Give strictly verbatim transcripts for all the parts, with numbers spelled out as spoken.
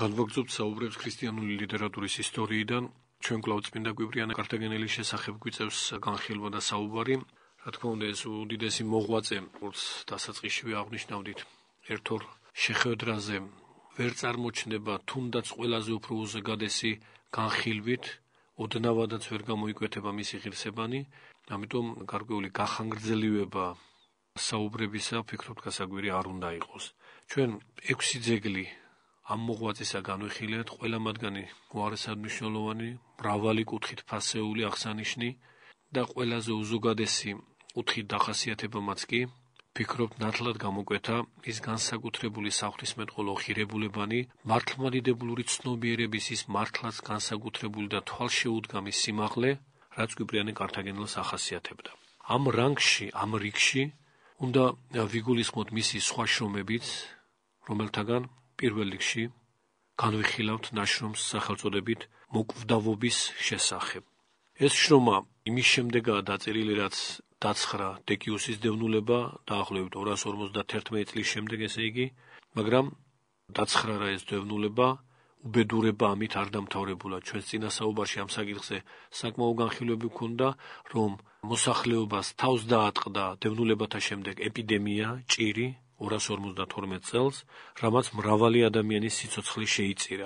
განვაგრძობთ საუბრებს ქრისტიანული ლიტერატურის ისტორიიდან. ჩვენ კვლავ წმინდა კვიპრიანე კართაგენელის შესახებ გვიწევს განხილვა და საუბარი. Რა თქმა უნდა, ეს უდიდესი მოღვაწე, როგორც დასაწყისშივე აღნიშნავდით, ერთ-ორ შეხვედრაზე ვერ წარმოჩნდება, თუნდაც ყველაზე უფრო უზეგადესი განხილვით, ოდნავადაც ვერ გამოიკვეთება მისი ღირსებანი, ამიტომ გარკვეული გახანგრძლივება საუბრებისა, ფიქრობთ, გასაგვირი არ უნდა იყოს. ჩვენ ექვსი ძეგლი ამ მოღვაწისა განვიხილეთ, ყველა მათგანი უარესად მნიშვნელოვანი, მრავალი კუთხით ფასეული აღსანიშნი და ყველაზე უზოგადესი კუთხით დახასიათებამაც კი, ფიქრობთ, ნათლად გამოკვეთა ის განსაკუთრებული საღვთისმეტყველო ღირებულებანი, მართლმადიდებლური ცნობიერების ის მართლაც განსაკუთრებული და თვალშეუდგამი სიმაღლე, რაც კვიპრიანე კართაგენელს ახასიათებდა. ამ რანგში, ამ რიგში უნდა ვიგულისხმოთ მისი სხვა შრომებიც, რომელთაგან პირველ რიგში განვიხილავთ ნაშრომს სახელწოდებით მოკვდავობის შესახებ. ეს შრომა იმის შემდეგაა დაწერილი, რაც დაცხრა დეკიუსის დევნულება, დაახლოებით ორას ორმოცდაათერთმეტი წლის შემდეგ, ესე იგი, მაგრამ დაცხრა რა ეს დევნულება, უბედურება ამით არ დამთავრებულა. ჩვენს წინა საუბარში ამ საკითხზე საკმაო განხილვები ჰქონდა, რომ მოსახლეობას თავს დაატყდა დევნულებათა შემდეგ ეპიდემია, ჭირი, ორას ორმოცდათორმეტ წელს, რამაც მრავალი ადამიანის სიცოცხლე შეიწირა.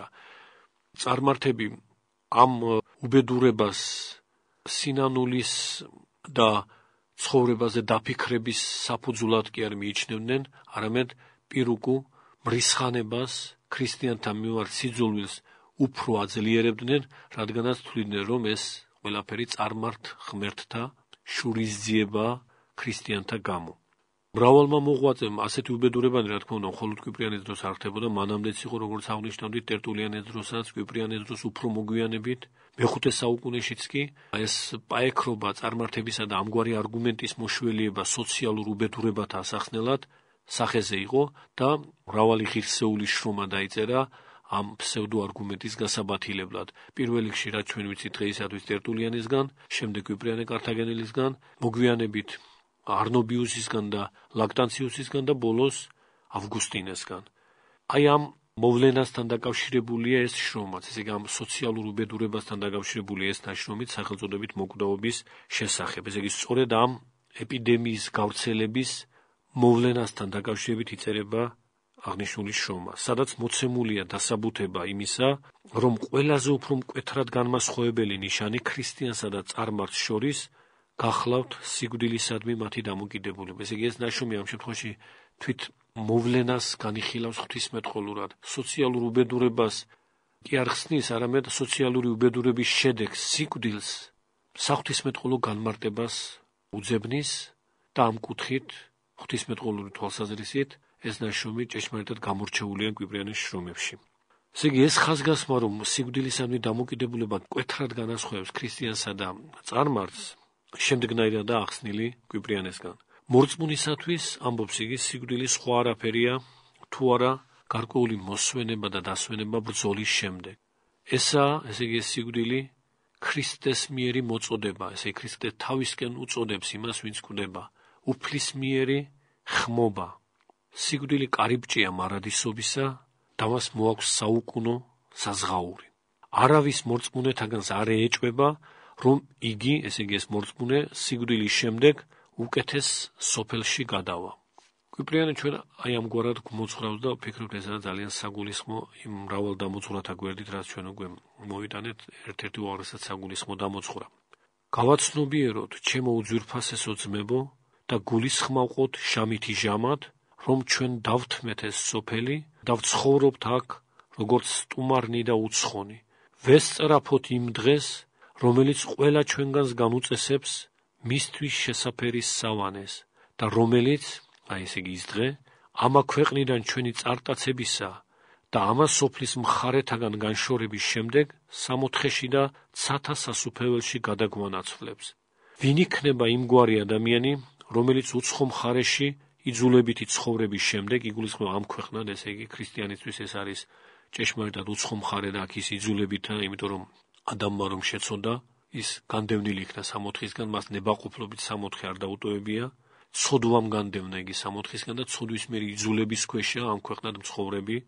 წარმართები ამ უბედურებას სინანულის და ცხოვრებაზე დაფიქრების საფუძვლად კი არ მიიჩნევდნენ, არამედ პირუკუ მრისხანებას, ქრისტიანთა მიმართ სიძულვილს უფრო აძლიერებდნენ, რადგანაც თვლიდნენ, რომ ეს ყველაფერი წარმართ ღმერთთა შურისძიება ქრისტიანთა გამო. მრავალმა მოღვაწემ ასეთი უბედურებანი, რა თქმა უნდა, მხოლოდ კვიპრიანეს დროს არ ხდებოდა, მანამდეც იყო, როგორც აღნიშნავდით, ტერტულიანეს დროსაც, კვიპრიანეს დროს უფრო მოგვიანებით, მეხუთე საუკუნეშიც კი ეს პაექრობა წარმართებისა და ამგვარი არგუმენტის მოშველიება სოციალურ უბედურებათა ასახსნელად სახეზე იყო და მრავალი ღირსეული შრომა დაიწერა ამ ფსევდოარგუმენტის გასაბათილებლად. პირველ რიგში, რაც ჩვენ ვიცით დღეისათვის ტერტულიანისგან, შემდეგ კვიპრიანე კართაგენელისგან, მოგვიანებით არნობიუსისგან და ლაქტანციუსისგან და ბოლოს ავგუსტინესგან. აი ამ მოვლენასთან დაკავშირებულია ეს შრომაც, ესე იგი ამ სოციალურ უბედურებასთან დაკავშირებული ეს ნაშრომით სახელწოდებით მოკვდავობის შესახებ. ესე იგი სწორედ ამ ეპიდემიის გავრცელების მოვლენასთან დაკავშირებით იწერება აღნიშნული შრომა, სადაც მოცემულია დასაბუთება იმისა, რომ ყველაზე უფრო მკვეთრად განმასხვავებელი ნიშანი ქრისტიანსა და წარმართს შორის გახლავთ სიკვდილისადმი მათი დამოკიდებულება. ესე იგი ეს ნაშრომი ამ შემთხვევაში თვით მოვლენას განიხილავს ღვთისმეტყველურად. სოციალურ უბედურებას კი არ ხსნის, არამედ სოციალური უბედურების შედეგს, სიკვდილს, საღვთისმეტყველო განმარტებას უძებნის და ამ კუთხით ღვთისმეტყველური თვალსაზრისით ეს ნაშრომი ჭეშმარიტად გამორჩეულია კვიპრიანეს შრომებში. ესე იგი ეს ხაზგასმა, რომ სიკვდილისადმი დამოკიდებულება მკვეთრად განასხვავებს ქრისტიანსა და წარმართს, შემდეგნაირადაა ახსნილი კვიპრიანესგან. მორწმუნისათვის, ამბობს იგი, სიკვდილი სხვა არაფერია, თუ არა გარკვეული მოსვენება და დასვენება ბრძოლის შემდეგ. ესაა, ესე იგი, სიკვდილი ქრისტეს მიერი მოწოდება, ესე იგი, ქრისტე თავისკენ უწოდებს იმას, ვინც კვდება, უფლისმიერი ხმობა. სიკვდილი კარიბჭეა მარადისობისა და მას მოაქვს საუკუნო საზღაური. არავის მორწმუნეთაგანს არ ეეჭვება, რომ იგი, ესე იგი ეს მორწმუნე, სიკვდილის შემდეგ უკეთეს სოფელში გადავა. კვიპრიანე ჩვენ აი ამგვარად გვმოძღვრავს და ვფიქრობთ, ესაა ძალიან საგულისხმო იმ მრავალ დამოძღვრათა გვერდით, რაც ჩვენ უკვე მოვიტანეთ, ერთ-ერთი უაღრესად საგულისხმო დამოძღვრა. გავაცნობიეროთ, ჩემო უძვირფასესო ძმებო და გულისხმავყოთ შამითი ჟამად, რომ ჩვენ დავთმეთ ეს სოფელი, დავცხოვრობთ აქ, როგორც სტუმარნი და უცხონი. ვესწრაფოთ იმ დღეს, რომელიც ყველა ჩვენგანს განუწესებს მისთვის შესაფერის სავანეს და რომელიც, აი ესე იგი ის დღე, ამა ქვეყნიდან ჩვენი წარტაცებისა და ამა სოფლის მხარეთაგან განშორების შემდეგ სამოთხეში და ცათა სასუფეველში გადაგვანაცვლებს. ვინ იქნება იმგვარი ადამიანი, რომელიც უცხო მხარეში იძულებითი ცხოვრების შემდეგ იგულისხმება ამ ქვეყნად, ესე იგი ქრისტიანისთვის ეს არის ჭეშმარიტად უცხო მხარე და აქ ის იძულებითა, იმიტომ რომ ადამმა რომ შეცოდა, ის განდევნილი იქნა სამოთხისგან, მას ნებაყოფლობით სამოთხე არ დაუტოვებია, ცოდვამ განდევნა იგი სამოთხისგან და ცოდვის მიერ იძულების ქვეშა ამ ქვეყნად მცხოვრები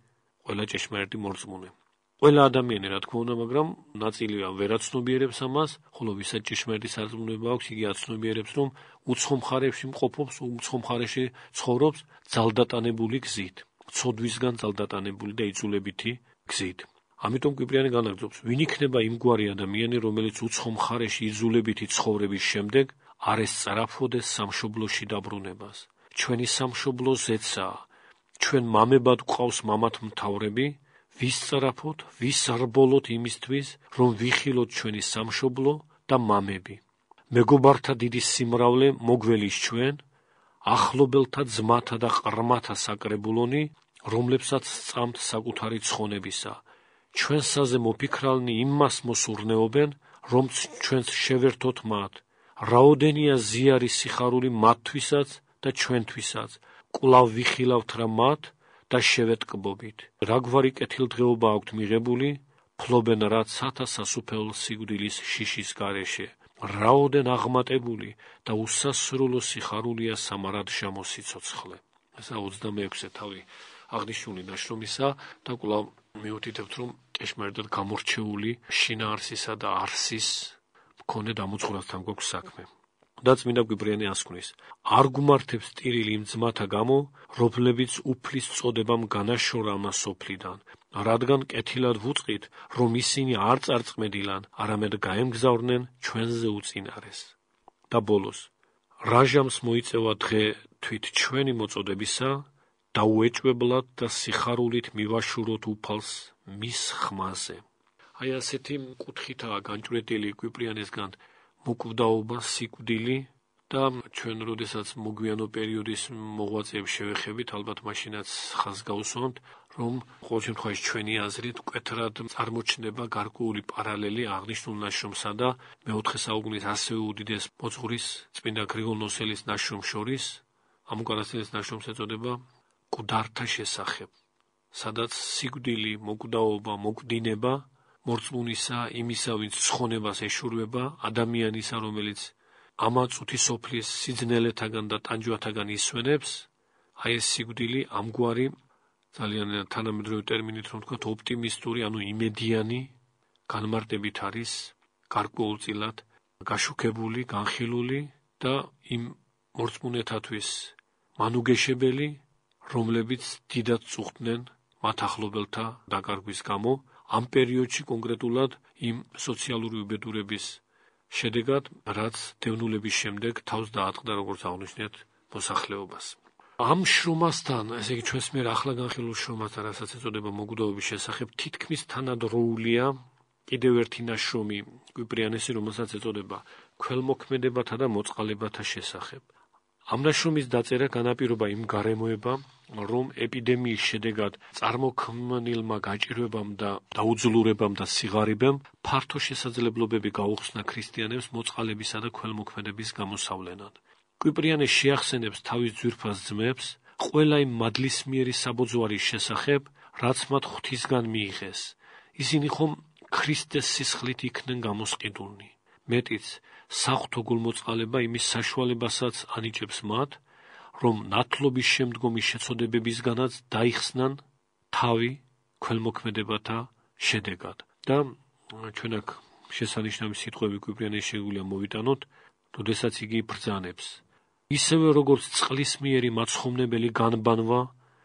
ყველა ჭეშმარიტი მორწმუნე. ყველა ადამიანი, რა თქმა უნდა, მაგრამ ნაწილია ვერაცნობიერებს ამას, ხოლო ვისაც ჭეშმარიტი სარწმუნოება აქვს, იგი აცნობიერებს, რომ უცხო მხარეში მყოფობს, უცხო მხარეში ცხოვრობს ძალდატანებული გზით, ცოდვისგან ძალდატანებული და იწულებითი გზით. ამიტომ კვიპრიანი განაგრძობს, ვინ იქნება იმგვარი ადამიანი, რომელიც უცხო მხარეში იძულებითი ცხოვრების შემდეგ არ ესწრაფოდეს სამშობლოში დაბრუნებას. ჩვენი სამშობლო ზეცაა. ჩვენ მამებად გვყავს მამათ მთავრები, ვისწრაფოთ, ვისრბოლოთ იმისთვის, რომ ვიხილოთ ჩვენი სამშობლო და მამები. მეგობართა დიდი სიმრავლე მოგველის ჩვენ, ახლობელთა ძმათა და ყრმათა საკრებულონი, რომლებსაც სწამთ საკუთარი ცხონებისა. ჩვენსაზე მოფიქრალნი იმას მოსურნეობენ, რომ ჩვენს შევერთოთ მათ. რაოდენია ზიარი სიხარული მათთვისაც და ჩვენთვისაც. კვლავ ვიხილავთ რა მათ და შევეტკბობით. რაგვარი კეთილდღეობა აქვთ მიღებული, ფლობენ რაც სათა სასუფეულ სიკვდილის შიშის გარეშე. რაოდენ აღმატებული და უსასრულო სიხარულია სამარადშამო სიცოცხლე. ესა ოცდამეექვსე თავი აღნიშნული ნაშრომისა და კვლავ მიუთითებთ, რომ ჭეშმარიტად გამორჩეული შინაარსისა და არსის მქონე დამუძღვრასთან გვაქვს საქმე. და წმინდა კვიპრიანი ასკვნის, არ გუმართებს ტირილი იმ ძმათა გამო, რომლებიც უფლის წოდებამ განაშორა ამა სოფლიდან, რადგან კეთილად ვუწყით, რომ ისინი არ წარწმედილან, არამედ გაემგზავრნენ ჩვენზე უწინარეს. და ბოლოს, რა ჟამს მოიწევა დღე თვით ჩვენი მოწოდებისა, დაუეჭვებლად და სიხარულით მივაშუროთ უფალს მის ხმაზე. აი ასეთი კუთხითაა განჭვრეტილი კვიპრიანისგან მოკვდაობა, სიკვდილი და ჩვენ როდესაც მოგვიანო პერიოდის მოღვაწეებს შევეხებით, ალბათ მაშინაც ხაზს გავუსვამთ, რომ ყოველ შემთხვევაში ჩვენი აზრით მკვეთრად წარმოჩნდება გარკვეული პარალელი აღნიშნულ ნაშრომსა და მეოთხე საუკუნის ასევე უდიდეს მოძღვრის წმინდა გრიგოლ ნოსელის ნაშრომს შორის. ამ უკანასკნელის ნაშრომს ეწოდება მკვდართა შესახებ, სადაც სიკვდილი, მოკვდაობა, მოკვდინება მორწმუნისა, იმისა, ვინც ცხონებას ეშურვება, ადამიანისა, რომელიც ამა წუთი სოფლის სიძნელეთაგან და ტანჯვათაგან ისვენებს, აი ეს სიკვდილი ამგვარი ძალიან თანამედროვე ტერმინით რომ ვთქვათ, ოპტიმისტური, ანუ იმედიანი განმარტებით არის გარკვეულწილად გაშუქებული, განხილული და იმ მორწმუნეთათვის მანუგეშებელი, რომლებიც დიდად წუხდნენ მათ ახლობელთა დაკარგვის გამო, ამ პერიოდში კონკრეტულად იმ სოციალური უბედურების შედეგად, რაც დევნულების შემდეგ თავს დაატყდა, როგორც აღნიშნეთ, მოსახლეობას. ამ შრომასთან, ესე იგი ჩვენს მიერ ახლა განხილულ შრომასთან, რასაც ეწოდება მოკვდაობის შესახებ, თითქმის თანადროულია კიდევ ერთი ნაშრომი კვიპრიანესი, რომელსაც ეწოდება ქველმოქმედებათა და მოწყალებათა შესახებ. ამ ნაშრომის დაწერა განაპირობა იმ გარემოებამ, რომ ეპიდემიის შედეგად წარმოქმნილმა გაჭირვებამ და დაუძლურებამ და სიღარიბემ ფართო შესაძლებლობები გაუხსნა ქრისტიანებს მოწყალებისა და ქველმოქმედების გამოსავლენად. კვიპრიანი შეახსენებს თავის ძვირფას ძმებს ყველა იმ მადლისმიერი საბოძვარის შესახებ, რაც მათ ღვთისგან მიიღეს. ისინი ხომ ქრისტეს სისხლით იქნენ გამოსყიდულნი. მეტიც, საღვთო გულმოწყალება იმის საშუალებასაც ანიჭებს მათ, რომ ნათლობის შემდგომი შეცოდებებისგანაც დაიხსნან თავი ქველმოქმედებათა შედეგად. და ჩვენ აქ შესანიშნავი სიტყვები კვიპრიანის შეგვიძლია მოვიტანოთ, როდესაც იგი ბრძანებს. ისევე როგორც წყლისმიერი მაცხოვნებელი განბანვა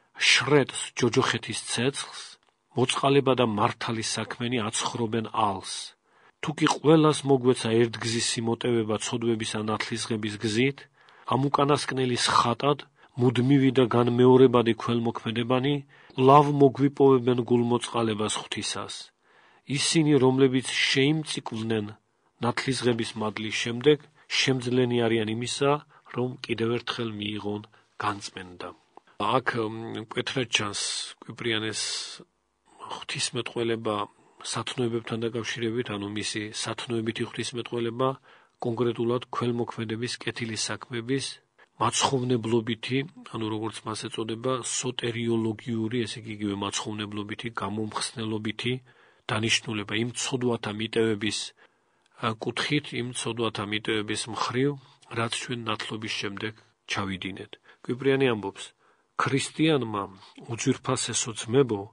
შრეტს ჯოჯოხეთის ცეცხლს, მოწყალება და მართალი საქმენი აცხრობენ ალს. თუ კი ყველას მოგვეცა ერთგზის სიმოტევება ცოდვების ან ათლისღების გზით, ამ უკანასკნელის ხატად მუდმივი და განმეორებადი ქველმოქმედებანი კვლავ მოგვიპოვებენ გულმოწყალებას ღვთისას. ისინი, რომლებიც შეიმწიკვდნენ ნათლისღების მადლის შემდეგ, შემძლენი არიან იმისა, რომ კიდევ ერთხელ მიიღონ განწმენდა. აქ მკვეთრად ჩანს კვიპრიანეს ღვთისმეტყველება სათნოებებთან დაკავშირებით, ანუ მისი სათნოებითი ღვთისმეტყველება კონკრეტულად ქველმოქმედების კეთილი საქმების მაცხოვნებლობითი, ანუ როგორც მას ეწოდება, სოტერიოლოგიური, ესე იგი იგივე მაცხოვნებლობითი, გამომხსნელობითი დანიშნულება იმ ცოდვათა მიტევების კუთხით, იმ ცოდვათა მიტევების მხრივ, რაც ჩვენ ნათლობის შემდეგ ჩავიდინეთ. კვიპრიანი ამბობს, ქრისტიანმა უძვირფასესო ძმებო,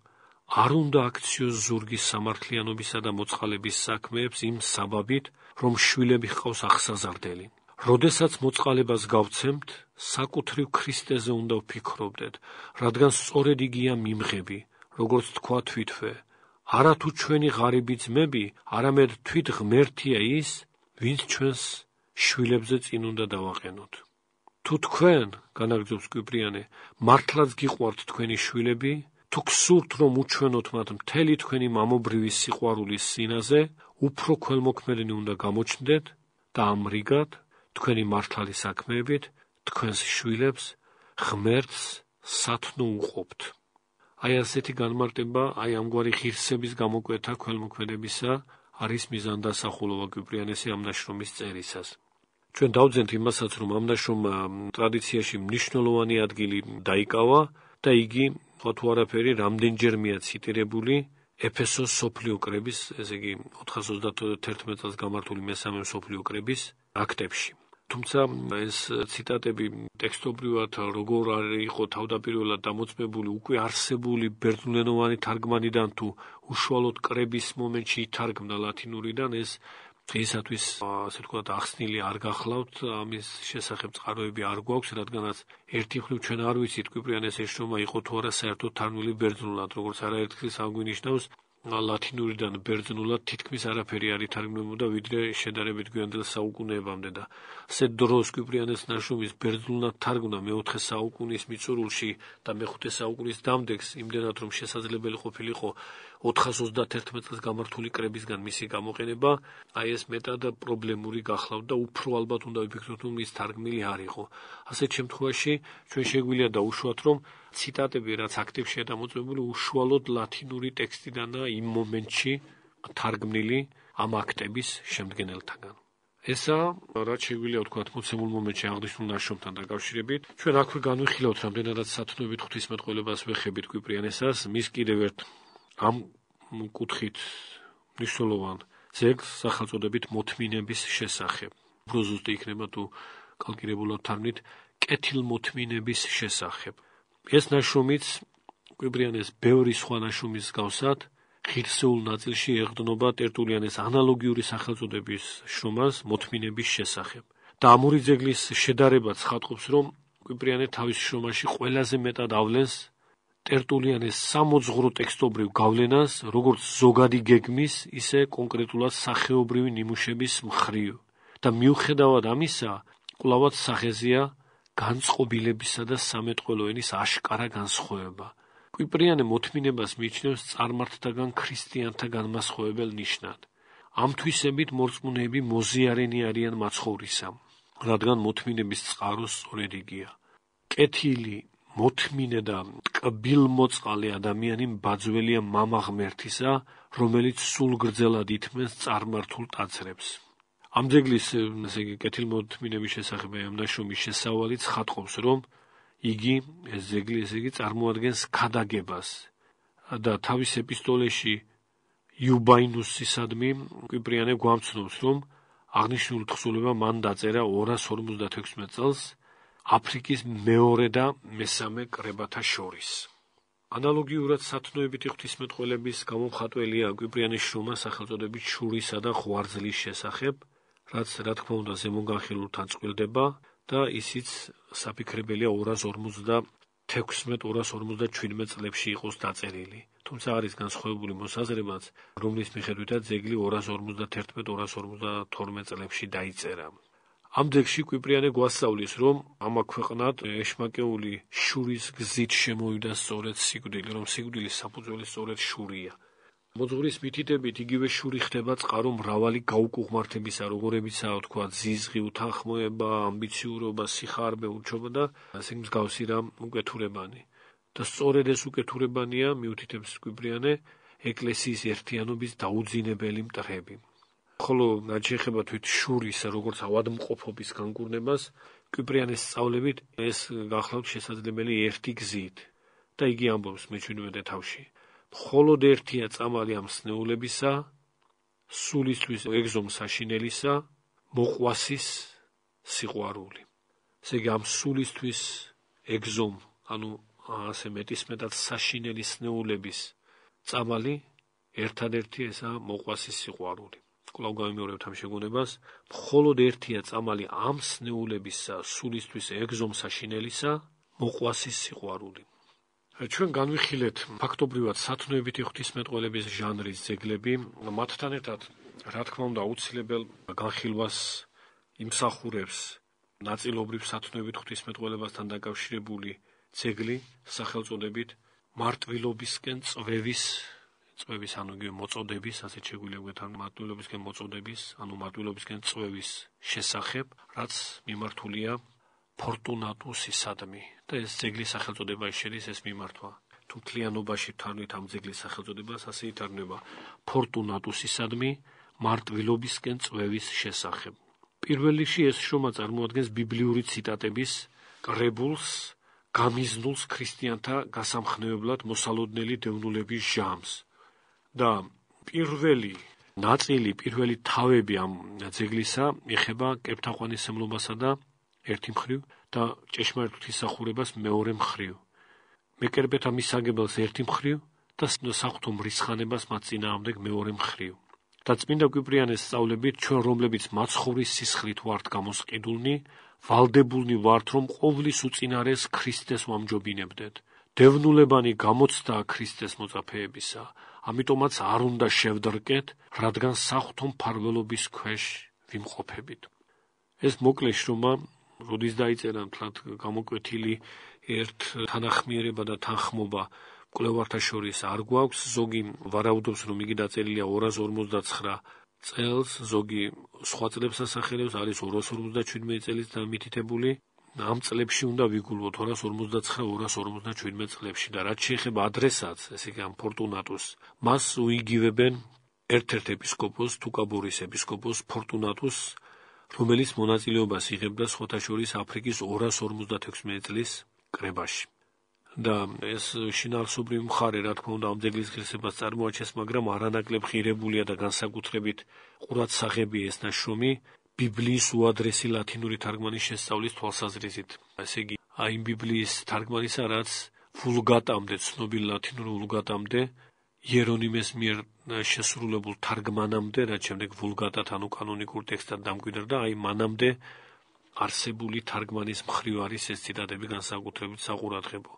არ უნდა აქციოს ზურგის სამართლიანობისა და მოწყალების საქმეებს იმ საბაბით, რომ შვილები ჰყავს აღსაზრდელი. როდესაც მოწყალებას გავცემთ, საკუთრივ ქრისტეზე უნდა ვფიქრობდეთ, რადგან სწორედ იგია მიმღები, როგორც თქვა თვითვე. არა თუ ჩვენი ღარიბი ძმები, არამედ თვით ღმერთია ის, ვინც ჩვენს შვილებზე წინ უნდა დავაყენოთ. თუ თქვენ, განაგრძობს კვიპრიანე, მართლაც გიყვართ თქვენი შვილები, თუ გსურთ, რომ უჩვენოთ მათ მთელი თქვენი მამობრივი სიყვარულის სინაზე, უფრო ქველმოქმედნი უნდა გამოჩნდეთ და ამრიგად, თქვენი მართალი საქმეებით, თქვენს შვილებს ღმერთს სათნო უყოფთ. აი ასეთი განმარტება, აი ამგვარი ღირსების გამოკვეთა ქველმოქმედებისა არის მიზანდასახულობა კვიპრიანეს ამ ნაშრომის წერისას. ჩვენ დავძენთ იმასაც, რომ ამ ნაშრომმა ტრადიციაში მნიშვნელოვანი ადგილი დაიკავა და იგი თუ არაფერი რამდენჯერმეა ციტირებული ეფესოს სოფლიო კრების, ესე იგი ოთხას ოცდაათი წელს გამართული მესამე სოფლიო კრების აქტებში. თუმცა ეს ციტატები ტექსტობრივად როგორ არის იყო თავდაპირველად დამოწმებული უკვე არსებული ბერძნულენოვანი თარგმანიდან თუ უშუალოდ კრების მომენტში ითარგმნა ლათინურიდან, ეს დღეისათვის ასე ვთქვათ ახსნილი არ გახლავთ, ამის შესახებ წყაროები არ გვაქვს, რადგანაც ერთი მხრივ ჩვენ არ ვიცით კვიპრიანეს ეს შრომა იყო თუ არა საერთოდ თარგმნილი ბერძნულად, როგორც არაერთხელ აგვინიშნავს ლათინურიდან ბერძნულად თითქმის არაფერი არ ითარგმნებოდა, ვიდრე შედარებით გვიანდელ საუკუნეებამდე და ასეთ დროს კვიპრიანეს ნაშრომის ბერძნულად თარგმნა მეოთხე საუკუნის მიწურულში და მეხუთე საუკუნის დამდეგს, იმდენად რომ შესაძლებელი ყოფილიყო ოთხას ოცდაათი წელს გამართული კრებისგან მისი გამოყენება, აი ეს მეტად პრობლემური გახლავთ და უფრო ალბათ უნდა ვიფიქროთ, რომ ის თარგმნილი არ იყო. ასეთ შემთხვევაში ჩვენ შეგვიძლია დაუშვათ, რომ ციტატები, რაც აქტებშია დამოწმებული, უშუალოდ ლათინური ტექსტიდანაა იმ მომენტში თარგმნილი ამ აქტების შემდგენელთაგან. ესა, რაც შეგვიძლია ვთქვათ, მოცემულ მომენტში აღნიშნულ ნაშრომთან დაკავშირებით, ჩვენ აქვე განვიხილავთ, რამდენადაც სათნოებით ღვთისმეტყველებას ვეხებით კვიპრიანესას, მის კიდევ ერთ ამ კუთხით მნიშვნელოვან ძეგლს სახელწოდებით მოთმინების შესახებ. უფრო ზუსტი იქნება თუ კალკირებულად თარგმნით კეთილმოთმინების შესახებ. ეს ნაშრომიც კვიპრიანეს ბევრი სხვა ნაშრომის მსგავსად ღირსეულ ნაწილში ეყრდნობა ტერტულიანეს ანალოგიური სახელწოდების შრომას მოთმინების შესახებ. და ამ ორი ძეგლის შედარება ცხადყოფს, რომ კვიპრიანე თავის შრომაში ყველაზე მეტად ავლენს ტერტულიანეს სამოძღვრო ტექსტობრივ გავლენას, როგორც ზოგადი გეგმის, ისე კონკრეტულად სახეობრივი ნიმუშების მხრივ. და მიუხედავად ამისა, კვლავაც სახეზეა განწყობილებისა და სამეტყველო ენის აშკარა განსხვავება. კვიპრიანე მოთმინებას მიიჩნევს წარმართთაგან ქრისტიანთა განმასხვავებელ ნიშნად. ამ თვისებით მორწმუნეები მოზიარენი არიან მაცხოვრისა, რადგან მოთმინების წყარო სწორედ იგია. კეთილი, მოთმინე და კბილმოწყალე ადამიანი ბაძველია მამა ღმერთისა, რომელიც სულ გრძელად ითმენს წარმართულ ტაძრებს. ამ ძეგლის, ესე იგი, კეთილმოთმინების შესახებ ამ ნაშრომის შესავალი ცხადყოფს, რომ იგი, ეს ძეგლი, ესე იგი, წარმოადგენს ქადაგებას და თავის ეპისტოლეში იუბაინუსისადმი კვიპრიანე გვამცნობს, რომ აღნიშნული თხზულება მან დაწერა ორას ორმოცდათექვსმეტ წელს აფრიკის მეორე და მესამე კრებათა შორის. ანალოგიურად სათნოებითი ღვთისმეტყველების გამომხატველია კვიპრიანეს შრომა სახელწოდებით შურისა და ღვარძლის შესახებ, რაც რა თქმა უნდა ზემოგანხილულთან წყვილდება და ისიც საფიქრებელია ორას ორმოცდათექვსმეტ ორას ორმოცდაჩვიდმეტ წლებში იყოს დაწერილი. თუმცა არის განსხვავებული მოსაზრებაც, რომლის მიხედვითაც ძეგლი ორას ორმოცდაათი ორას ორმოცდათორმეტ წლებში დაიწერა. ამ ძეგლში კვიპრიანე გვასწავლის, რომ ამა ქვეყნად ეშმაკეული შურის გზით შემოვიდა სწორედ სიკვდილი, რომ სიკვდილის საფუძველი სწორედ შურია. მოძღვრის მითითებით იგივე შური ხდება წყარო მრავალი გაუკუღმართებისა, როგორებიცაა თქვა ზიზღი, უთანხმოება, ამბიციურობა, სიხარბე, ურჩობა და ასე მსგავსი რამ უკეთურებანი. და სწორედ ეს უკეთურებანია, მიუთითებს კვიპრიანე, ეკლესიის ერთიანობის დაუძინებელი მტრები. ხოლო რაც შეეხება თვით შურის, როგორც ავადმყოფობის განკურნებას, კვიპრიანეს სწავლებით ეს გახლავთ შესაძლებელი ერთი გზით. და იგი ამბობს მეჩვიდმეტე თავში. მხოლოდ ერთია წამალი ამ სნეულებისა, სულისთვის ეგზომ საშინელისა, მოყვასის სიყვარული. ესე იგი ამ სულისთვის ეგზომ, ანუ ასე მეტისმეტად საშინელი სნეულების წამალი ერთადერთი ესაა მოყვასის სიყვარული. კვლავ გავიმეორებთ ამ შეგონებას, მხოლოდ ერთია წამალი ამ სნეულებისა სულისთვის ეგზომსაშინელისა, მოყვასის სიყვარული. ჩვენ განვიხილეთ ფაქტობრივად სათნოებითი ღვთისმეტყველების ჟანრის ძეგლები, მათთან ერთად, რა თქმა უნდა, აუცილებელ განხილვას იმსახურებს ნაწილობრივ სათნოებით ღვთისმეტყველებასთან დაკავშირებული ძეგლი სახელწოდებით მარტვილობისკენ წვევის წვევის ანუ იგივე მოწოდების, ასეთ შეგვიძლია ვეთან მარტვილობისკენ მოწოდების, ანუ მარტვილობისკენ წვევის შესახებ, რაც მიმართულია ფორტუნატუსისადმი და ეს ძეგლის სახელწოდება შედის ეს მიმართვა. თუ მთლიანობაში ვთანვით ამ ძეგლის სახელწოდებას, ასე ითარგმნება ფორტუნატუსისადმი მარტვილობისკენ წვევის შესახებ. პირველ რიგში ეს შრომა წარმოადგენს ბიბლიური ციტატების კრებულს, გამიზნულს ქრისტიანთა გასამხნევებლად მოსალოდნელი დევნულების ჟამს. და პირველი ნაწილი, პირველი თავები ამ ძეგლისა ეხება კეპთაყვანისმცემლობასა და ერთი მხრივ და ჭეშმარიტ ღვთისმსახურებას მეორე მხრივ. მეკერბეთა მისაგებელს ერთი მხრივ და საღვთო მრისხანებას მათ წინააღმდეგ მეორე მხრივ. და წმინდა კვიპრიანეს სწავლებით ჩვენ, რომლებიც მაცხოვრის სისხლით ვართ გამოსყიდულნი, ვალდებულნი ვართ, რომ ყოვლის უწინარეს ქრისტეს ვამჯობინებდეთ. დევნულებანი გამოცდაა ქრისტეს მოწაფეებისა, ამიტომაც არ უნდა შევდრკეთ, რადგან საღვთო მფარველობის ქვეშ ვიმყოფებით. ეს მოკლე შრომა, როდის დაიწერა მთლად გამოკვეთილი ერთ თანახმიერება და თანხმობა მკვლევართა შორის არ გვაქვს, ზოგი ვარაუდობს, რომ იგი დაწერილია ორას ორმოცდაცხრა წელს, ზოგი სხვა წლებს ასახელებს, არის ორას ორმოცდაჩვიდმეტი წელიც დამითითებული. ამ წლებში უნდა ვიგულვოთ ორას ორმოცდაცხრა ორას ორმოცდაჩვიდმეტ წლებში და რაც შეეხება ადრესატს, ესე იგი ამ ფორტუნატუს, მას უიგივებენ ერთ-ერთ ეპისკოპოს, თუკაბორის ეპისკოპოს ფორტუნატუს, რომელიც მონაწილეობას იღებდა სხვათა შორის აფრიკის ორას ორმოცდათექვსმეტი წლის კრებაში. და ეს შინაარსობრივი მხარე, რა თქმა უნდა, ამ ძეგლის ღირსებას წარმოაჩენს, მაგრამ არანაკლებ ღირებულია და განსაკუთრებით ყურადსაღებია ეს ნაშრომი ბიბლიის უადრესი ლათინური თარგმანის შესწავლის თვალსაზრისით. ესე იგი, აი იმ ბიბლიის თარგმანისა, რაც ვულგატამდე, ცნობილ ლათინურ ვულგატამდე, იერონიმეს მიერ შესრულებულ თარგმანამდე, რაც შემდეგ ვულგატად ანუ კანონიკურ ტექსტად დამკვიდრდა, აი მანამდე არსებული თარგმანის მხრივ არის ეს ციტატები განსაკუთრებით საყურადღებო.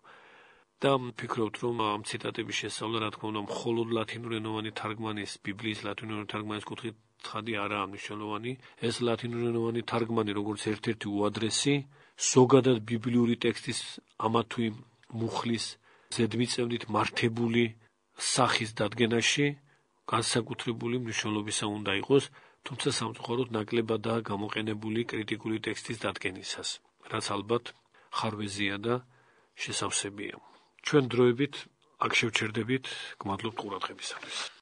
და ვფიქრობთ, რომ ამ ციტატების შესწავლა, რა თქმა უნდა, მხოლოდ ლათინურენოვანი თარგმანის, ბიბლიის ლათინურენოვანი თარგმანის კუთხით ცხადი არაა მნიშვნელოვანი. ეს ლათინურენოვანი თარგმანი, როგორც ერთ-ერთი უადრესი, ზოგადად ბიბლიური ტექსტის ამა თუ იმ მუხლის ზედმიწევნით მართებული სახის დადგენაში განსაკუთრებული მნიშვნელობისა უნდა იყოს, თუმცა სამწუხაროდ ნაკლებადაა გამოყენებული კრიტიკული ტექსტის დადგენისას, რაც ალბათ ხარვეზია და შესავსებია. ჩვენ დროებით აქ შევჩერდებით, გმადლობთ ყურადღებისათვის.